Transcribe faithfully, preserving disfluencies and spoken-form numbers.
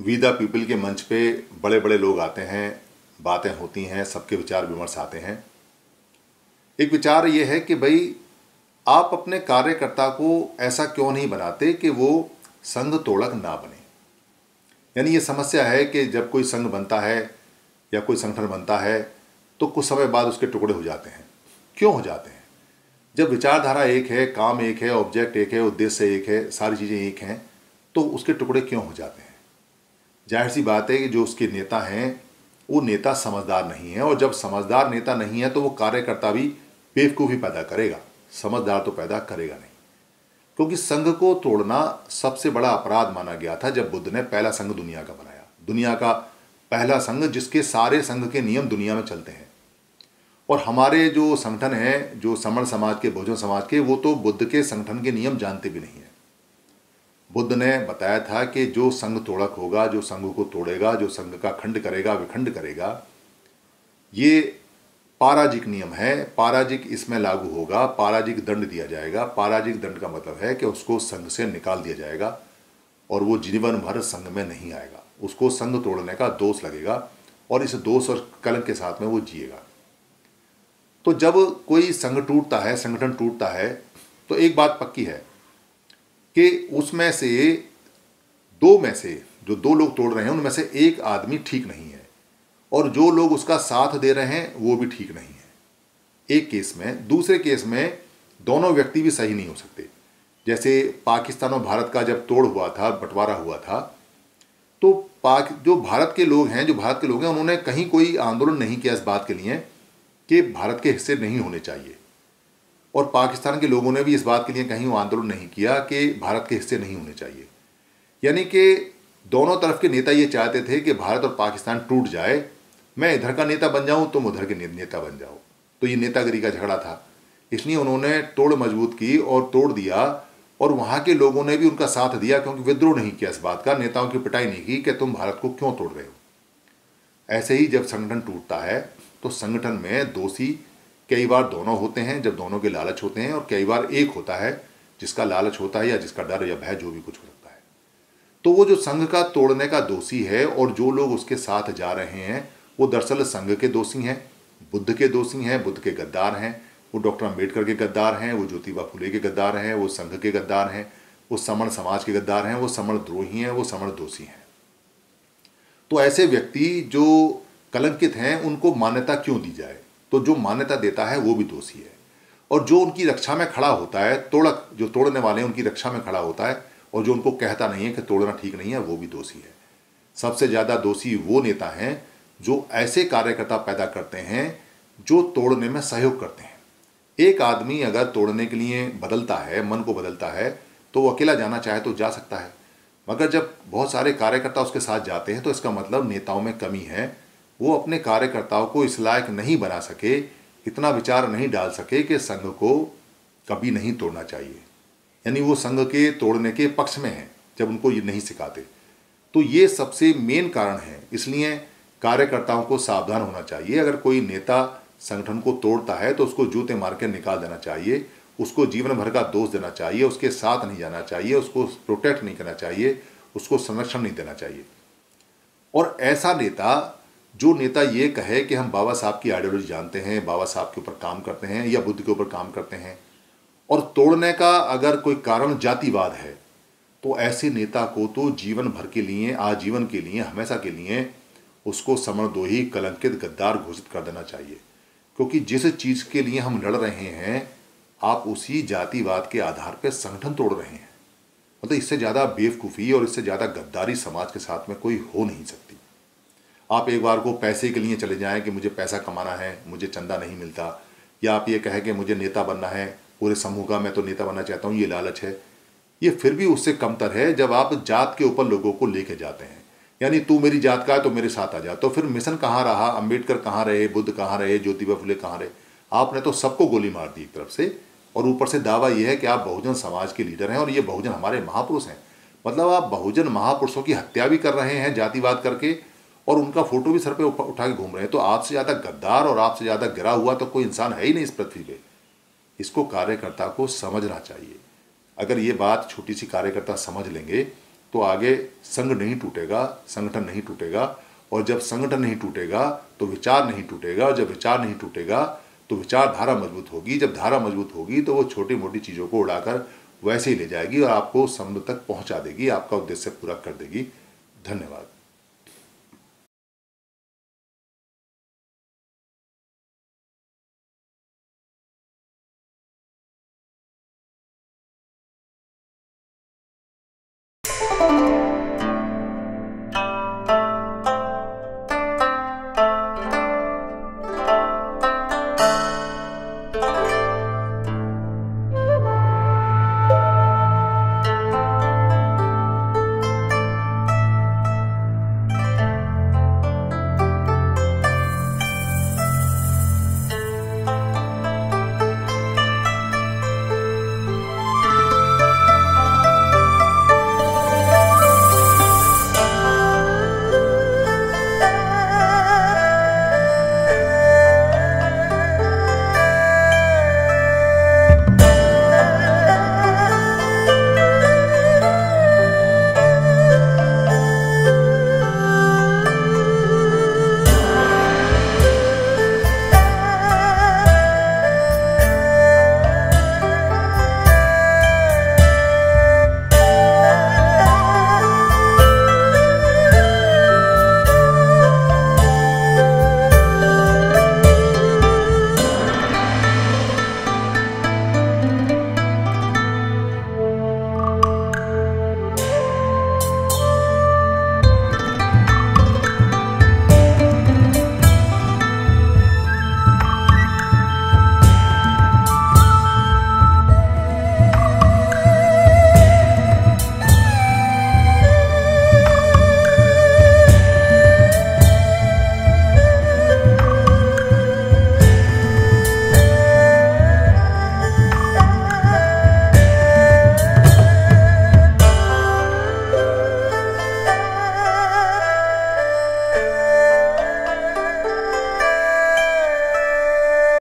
We the people के मंच पे बड़े बड़े लोग आते हैं, बातें होती हैं, सबके विचार विमर्श आते हैं। एक विचार ये है कि भाई आप अपने कार्यकर्ता को ऐसा क्यों नहीं बनाते कि वो संघ तोड़क ना बने। यानी ये समस्या है कि जब कोई संघ बनता है या कोई संगठन बनता है तो कुछ समय बाद उसके टुकड़े हो जाते हैं। क्यों हो जाते हैं? जब विचारधारा एक है, काम एक है, ऑब्जेक्ट एक है, उद्देश्य एक है, सारी चीज़ें एक हैं, तो उसके टुकड़े क्यों हो जाते हैं? जाहिर सी बात है कि जो उसके नेता हैं वो नेता समझदार नहीं है, और जब समझदार नेता नहीं है तो वो कार्यकर्ता भी बेवकूफ़ी पैदा करेगा, समझदार तो पैदा करेगा नहीं। क्योंकि संघ को तोड़ना सबसे बड़ा अपराध माना गया था जब बुद्ध ने पहला संघ दुनिया का बनाया, दुनिया का पहला संघ जिसके सारे संघ के नियम दुनिया में चलते हैं। और हमारे जो संगठन हैं, जो समण समाज के, बहुजन समाज के, वो तो बुद्ध के संगठन के नियम जानते भी नहीं हैं। बुद्ध ने बताया था कि जो संघ तोड़क होगा, जो संघ को तोड़ेगा, जो संघ का खंड करेगा, विखंड करेगा, ये पाराजिक नियम है। पाराजिक इसमें लागू होगा, पाराजिक दंड दिया जाएगा। पाराजिक दंड का मतलब है कि उसको संघ से निकाल दिया जाएगा और वो जीवन भर संघ में नहीं आएगा। उसको संघ तोड़ने का दोष लगेगा और इस दोष और कलंक के साथ में वो जिएगा। तो जब कोई संघ टूटता है, संगठन टूटता है, तो एक बात पक्की है कि उसमें से दो में से जो दो लोग तोड़ रहे हैं उनमें से एक आदमी ठीक नहीं है और जो लोग उसका साथ दे रहे हैं वो भी ठीक नहीं है। एक केस में। दूसरे केस में दोनों व्यक्ति भी सही नहीं हो सकते। जैसे पाकिस्तान और भारत का जब तोड़ हुआ था, बंटवारा हुआ था, तो पाक जो भारत के लोग हैं जो भारत के लोग हैं उन्होंने कहीं कोई आंदोलन नहीं किया इस बात के लिए कि भारत के हिस्से नहीं होने चाहिए, और पाकिस्तान के लोगों ने भी इस बात के लिए कहीं वो आंदोलन नहीं किया कि भारत के हिस्से नहीं होने चाहिए। यानी कि दोनों तरफ के नेता ये चाहते थे कि भारत और पाकिस्तान टूट जाए, मैं इधर का नेता बन जाऊं, तुम उधर के नेता बन जाओ। तो ये नेतागिरी का झगड़ा था। इसलिए उन्होंने तोड़ मजबूत की और तोड़ दिया, और वहाँ के लोगों ने भी उनका साथ दिया, क्योंकि विद्रोह नहीं किया इस बात का, नेताओं की पिटाई नहीं की कि तुम भारत को क्यों तोड़ रहे हो। ऐसे ही जब संगठन टूटता है तो संगठन में दोषी कई बार दोनों होते हैं, जब दोनों के लालच होते हैं, और कई बार एक होता है जिसका लालच होता है या जिसका डर या भय जो भी कुछ हो सकता है। तो वो जो संघ का तोड़ने का दोषी है और जो लोग उसके साथ जा रहे हैं वो दरअसल संघ के दोषी हैं, बुद्ध के दोषी हैं, बुद्ध के गद्दार हैं, वो डॉक्टर अम्बेडकर के गद्दार हैं, वो ज्योतिबा फुले के गद्दार हैं, वो संघ के गद्दार हैं, वो समण समाज के गद्दार हैं, वो समण द्रोही हैं, वो समण दोषी हैं। तो ऐसे व्यक्ति जो कलंकित हैं उनको मान्यता क्यों दी जाए? तो जो मान्यता देता है वो भी दोषी है, और जो उनकी रक्षा में खड़ा होता है, तोड़क जो तोड़ने वाले हैं उनकी रक्षा में खड़ा होता है, और जो उनको कहता नहीं है कि तोड़ना ठीक नहीं है, वो भी दोषी है। सबसे ज़्यादा दोषी वो नेता हैं जो ऐसे कार्यकर्ता पैदा करते हैं जो तोड़ने में सहयोग करते हैं। एक आदमी अगर तोड़ने के लिए बदलता है, मन को बदलता है, तो वो अकेला जाना चाहे तो जा सकता है, मगर जब बहुत सारे कार्यकर्ता उसके साथ जाते हैं तो इसका मतलब नेताओं में कमी है। वो अपने कार्यकर्ताओं को इस लायक नहीं बना सके, इतना विचार नहीं डाल सके कि संघ को कभी नहीं तोड़ना चाहिए। यानी वो संघ के तोड़ने के पक्ष में हैं जब उनको ये नहीं सिखाते। तो ये सबसे मेन कारण है। इसलिए कार्यकर्ताओं को सावधान होना चाहिए। अगर कोई नेता संगठन को तोड़ता है तो उसको जूते मार के निकाल देना चाहिए, उसको जीवन भर का दोष देना चाहिए, उसके साथ नहीं जाना चाहिए, उसको प्रोटेक्ट नहीं करना चाहिए, उसको संरक्षण नहीं देना चाहिए। और ऐसा नेता, जो नेता ये कहे कि हम बाबा साहब की आइडियोलॉजी जानते हैं, बाबा साहब के ऊपर काम करते हैं या बुद्ध के ऊपर काम करते हैं, और तोड़ने का अगर कोई कारण जातिवाद है, तो ऐसे नेता को तो जीवन भर के लिए, आजीवन के लिए, हमेशा के लिए उसको समणद्रोही, कलंकित, गद्दार घोषित कर देना चाहिए। क्योंकि जिस चीज़ के लिए हम लड़ रहे हैं आप उसी जातिवाद के आधार पर संगठन तोड़ रहे हैं। मतलब इससे ज़्यादा बेवकूफ़ी और इससे ज़्यादा गद्दारी समाज के साथ में कोई हो नहीं सकती। आप एक बार को पैसे के लिए चले जाएं कि मुझे पैसा कमाना है, मुझे चंदा नहीं मिलता, या आप ये कहें कि मुझे नेता बनना है, पूरे समूह का मैं तो नेता बनना चाहता हूँ, ये लालच है, ये फिर भी उससे कमतर है जब आप जात के ऊपर लोगों को लेके जाते हैं। यानी तू मेरी जात का है तो मेरे साथ आ जा। तो फिर मिशन कहाँ रहा? अम्बेडकर कहाँ रहे? बुद्ध कहाँ रहे? ज्योतिबा फुले कहाँ रहे? आपने तो सबको गोली मार दी एक तरफ से, और ऊपर से दावा यह है कि आप बहुजन समाज के लीडर हैं और ये बहुजन हमारे महापुरुष हैं। मतलब आप बहुजन महापुरुषों की हत्या भी कर रहे हैं जातिवाद करके, और उनका फोटो भी सर पे उठा के घूम रहे हैं। तो आपसे ज़्यादा गद्दार और आपसे ज़्यादा गिरा हुआ तो कोई इंसान है ही नहीं इस पृथ्वी पे। इसको कार्यकर्ता को समझना चाहिए। अगर ये बात छोटी सी कार्यकर्ता समझ लेंगे तो आगे संघ नहीं टूटेगा, संगठन नहीं टूटेगा। और जब संगठन नहीं टूटेगा तो विचार नहीं टूटेगा, और जब विचार नहीं टूटेगा तो विचारधारा मजबूत होगी। जब धारा मजबूत होगी तो वो छोटी मोटी चीज़ों को उड़ाकर वैसे ही ले जाएगी और आपको समुद्र तक पहुंचा देगी, आपका उद्देश्य पूरा कर देगी। धन्यवाद।